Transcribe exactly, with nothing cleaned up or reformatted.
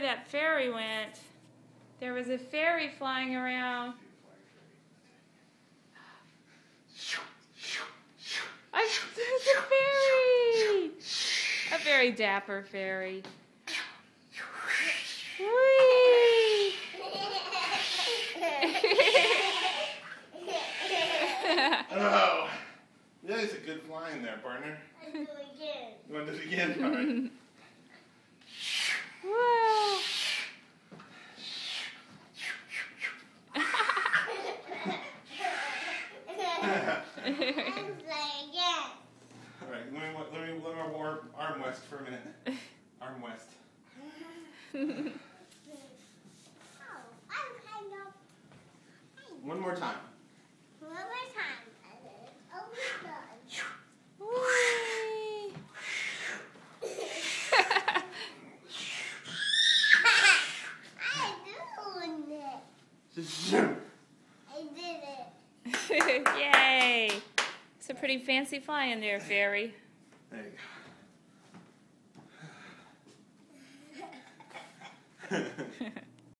that fairy went. There was a fairy flying around. I, there's a fairy! A very dapper fairy. Whee! Oh, that is a good flying there, partner. Let's do it again. You want to do it again? All right. Whoa! Let's play again. All right, let me let me let me warm arm west for a minute. Arm west. Oh, I'm kind of. One more time. One more time. And then it's almost done. Whee! I'm doing it. I did it. Yay! It's a pretty fancy flying there, fairy. There you go.